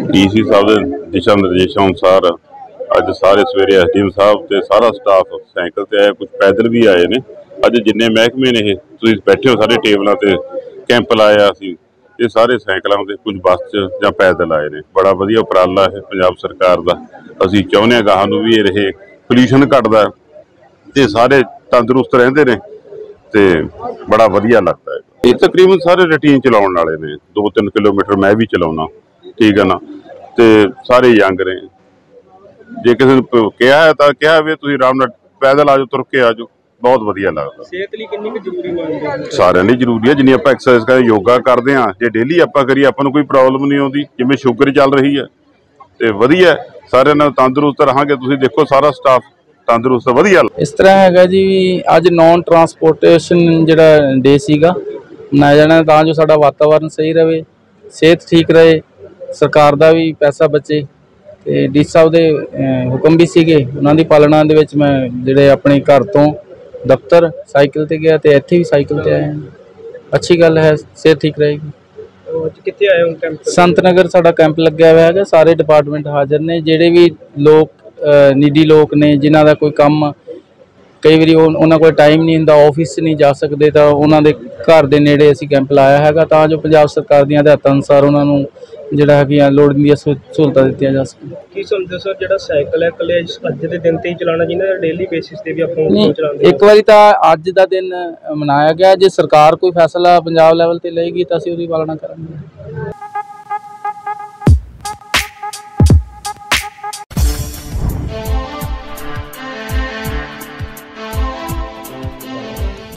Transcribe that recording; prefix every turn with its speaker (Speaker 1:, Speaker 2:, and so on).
Speaker 1: DC साहब के दिशा निर्देशों अनुसार अज सारे सवेरे एसडीएम साहब ते सारा स्टाफ साइकिल ते आया, कुछ पैदल भी आए ने। अज जिन्ने महकमे ने तुसीं बैठे हो सारे टेबलों ते कैंप लाया सी, ये सारे साइकिलों ते कुछ बस च जां पैदल आए ने। बड़ा वधिया उपराला है पंजाब सरकार दा। असीं चाहुंदे हां गाहां नूं भी ये पोल्यूशन घटदा ते सारे तंदुरुस्त रहिंदे ने ते बड़ा वधिया लगदा है। ये तकरीबन सारे रूटीन चलाउण वाले ने, 2-3 किलोमीटर मैं भी चलाउणा, ठीक है ना, ते सारे यंग ने। जे किसी ने कहा है तो कहा भी तुसीं आराम नाल पैदल आ जाओ, तुर के आ जाओ, बहुत वधिया लगदा।
Speaker 2: सेहत लई किन्नी क जरूरी मानदे हो?
Speaker 1: सारिਆਂ ਲਈ ਜ਼ਰੂਰੀ ਹੈ। ਜਿੰਨੀ ਆਪਾਂ ਐਕਸਰਸਾਈਜ਼ ਕਰਦੇ, ਯੋਗਾ ਕਰਦੇ ਹਾਂ, ਜੇ ਡੇਲੀ ਆਪਾਂ ਕਰੀਏ ਆਪਾਂ ਨੂੰ ਕੋਈ ਪ੍ਰੋਬਲਮ ਨਹੀਂ ਆਉਂਦੀ। ਜਿਵੇਂ ਸ਼ੂਗਰ ਚੱਲ ਰਹੀ ਹੈ ਤੇ ਵਧੀਆ, ਸਾਰਿਆਂ ਨਾਲ ਤੰਦਰੁਸਤ ਰਹਾਂਗੇ। ਤੁਸੀਂ ਦੇਖੋ ਸਾਰਾ ਸਟਾਫ ਤੰਦਰੁਸਤ ਵਧੀਆ।
Speaker 3: ਇਸ ਤਰ੍ਹਾਂ ਹੈਗਾ ਜੀ, ਅੱਜ ਨੌਨ ਟਰਾਂਸਪੋਰਟੇਸ਼ਨ ਜਿਹੜਾ ਡੇ ਸੀਗਾ ਮਨਾਇਆ ਜਾਣਾ, ਤਾਂ ਜੋ ਸਾਡਾ ਵਾਤਾਵਰਨ ਸਹੀ ਰਹੇ, ਸਿਹਤ ਠੀਕ ਰਹੇ, ਸਰਕਾਰ ਦਾ ਵੀ ਪੈਸਾ ਬਚੇ। ਤੇ ਡੀ ਸਾਹਿਬ ਦੇ ਹੁਕਮ ਵੀ ਸੀਗੇ, ਉਹਨਾਂ ਦੀ ਪਾਲਣਾ ਦੇ ਵਿੱਚ ਮੈਂ ਜਿਹੜੇ ਆਪਣੇ ਘਰ ਤੋਂ ਦਫ਼ਤਰ ਸਾਈਕਲ ਤੇ ਗਿਆ ਤੇ ਇੱਥੇ ਵੀ ਸਾਈਕਲ ਤੇ ਆਇਆ। ਅੱਛੀ ਗੱਲ ਹੈ, ਸਿਹਤ ਠੀਕ ਰਹੇਗੀ।
Speaker 2: ਕਿੱਥੇ ਆਏ ਹੋ ਕੈਂਪ?
Speaker 3: ਸੰਤ ਨਗਰ ਸਾਡਾ ਕੈਂਪ ਲੱਗਿਆ ਹੋਇਆ ਹੈਗਾ, ਸਾਰੇ ਡਿਪਾਰਟਮੈਂਟ ਹਾਜ਼ਰ ਨੇ। ਜਿਹੜੇ ਵੀ ਲੋਕ ਨੀਡੀ ਲੋਕ ਨੇ, ਜਿਨ੍ਹਾਂ ਦਾ ਕੋਈ ਕੰਮ ਕਈ ਵਾਰੀ ਉਹਨਾਂ ਕੋਲ ਟਾਈਮ ਨਹੀਂ ਹੁੰਦਾ, ਆਫਿਸ ਨਹੀਂ ਜਾ ਸਕਦੇ, ਤਾਂ ਉਹਨਾਂ ਦੇ ਘਰ ਦੇ ਨੇੜੇ ਅਸੀਂ ਕੈਂਪ ਲਾਇਆ ਹੈਗਾ, ਤਾਂ ਜੋ ਪੰਜਾਬ ਸਰਕਾਰ ਦੀਆਂ ਹਦਾਇਤਾਂ ਅਨੁਸਾਰ ਉਹਨਾਂ ਨੂੰ ਜਿਹੜਾ ਹੈਗੀਆਂ ਲੋੜੀਂਦੀਆਂ ਸਹੂਲਤਾਂ ਦਿੱਤੀਆਂ ਜਾ ਸਕਣ।
Speaker 2: ਕੀ ਸਮਝਦੇ ਸਰ, ਜਿਹੜਾ ਸਾਈਕਲ ਹੈ ਇਕੱਲੇ ਅੱਜ ਦੇ ਦਿਨ ਤੇ ਹੀ ਚਲਾਉਣਾ, ਜਿਹਨਾਂ ਡੇਲੀ ਬੇਸਿਸ ਤੇ ਵੀ ਆਪਾਂ ਚਲਾਉਂਦੇ?
Speaker 3: ਇੱਕ ਵਾਰੀ ਤਾਂ ਅੱਜ ਦਾ ਦਿਨ ਮਨਾਇਆ ਗਿਆ, ਜੇ ਸਰਕਾਰ ਕੋਈ ਫੈਸਲਾ ਪੰਜਾਬ ਲੈਵਲ ਤੇ ਲਏਗੀ ਤਾਂ ਅਸੀਂ ਉਹਦੀ ਪਾਲਣਾ ਕਰਾਂਗੇ।